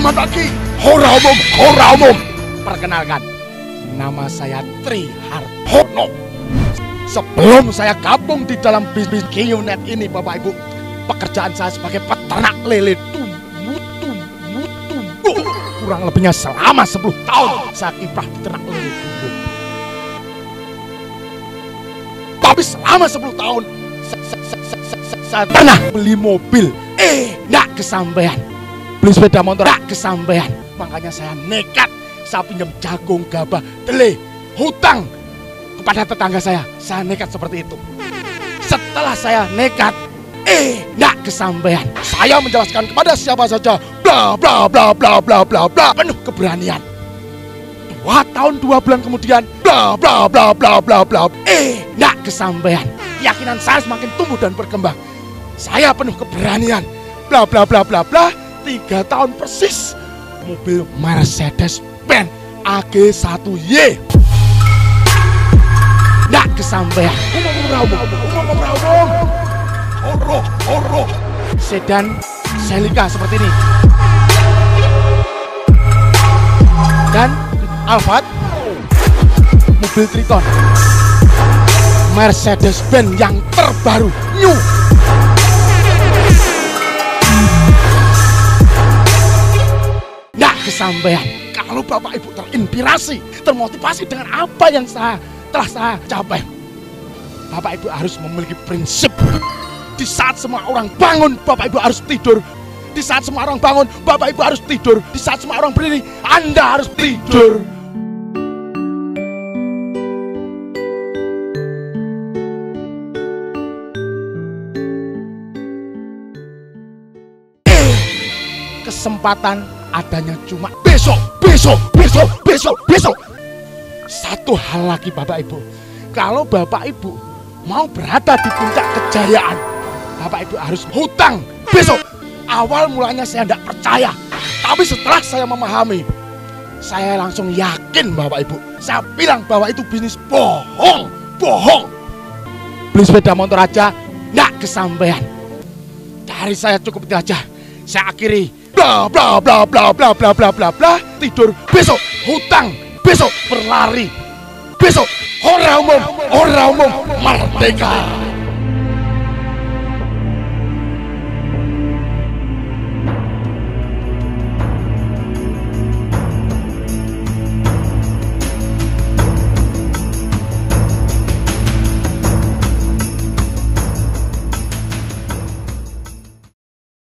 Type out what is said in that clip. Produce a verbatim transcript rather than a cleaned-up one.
Selamat pagi, Hora Umum, Hora Umum. Perkenalkan, nama saya Tri Hartono. Sebelum saya gabung di dalam bisnis Geonet ini, Bapak Ibu, pekerjaan saya sebagai peternak lele tumbuh, tumbuh, tumbuh. Kurang lebihnya selama sepuluh tahun saya kiprah di ternak lele tumbuh. Tapi selama sepuluh tahun saya pernah beli mobil, eh nggak kesampaian. Beli sepeda motor nggak kesampaian. Makanya saya nekat, saya pinjam jagung, gabah, tele, hutang kepada tetangga saya. Saya nekat seperti itu. Setelah saya nekat, eh nggak kesampaian. Saya menjelaskan kepada siapa saja, bla bla bla bla bla bla bla, penuh keberanian. Dua tahun dua bulan kemudian, bla bla bla bla bla bla, eh nggak kesampaian. Keyakinan saya semakin tumbuh dan berkembang. Saya penuh keberanian, bla bla bla bla bla. Tiga tahun persis, mobil Mercedes-Benz A G satu Y nggak kesampaian. Umum umum umum umum Horo horo sedan Celica seperti ini, dan Alphard mobil Triton Mercedes-Benz yang terbaru, new. Nggak kesampaian. Kalau Bapak Ibu terinspirasi, termotivasi dengan apa yang saya telah saya capai, Bapak Ibu harus memiliki prinsip. Di saat semua orang bangun, Bapak Ibu harus tidur. Di saat semua orang bangun, Bapak Ibu harus tidur. Di saat semua orang berdiri, Anda harus tidur. Eh, kesempatan adanya cuma besok, besok, besok, besok, besok. Satu hal lagi Bapak Ibu, kalau Bapak Ibu mau berada di puncak kejayaan, Bapak Ibu harus hutang besok. Awal mulanya saya tidak percaya, tapi setelah saya memahami, saya langsung yakin Bapak Ibu. Saya bilang bahwa itu bisnis bohong, bohong. Beli sepeda motor aja nggak kesampaian. Dari saya cukup itu aja. Saya akhiri bla bla bla bla bla bla bla bla bla, tidur besok, hutang besok, berlari besok, hora umum, hora umum, merdeka.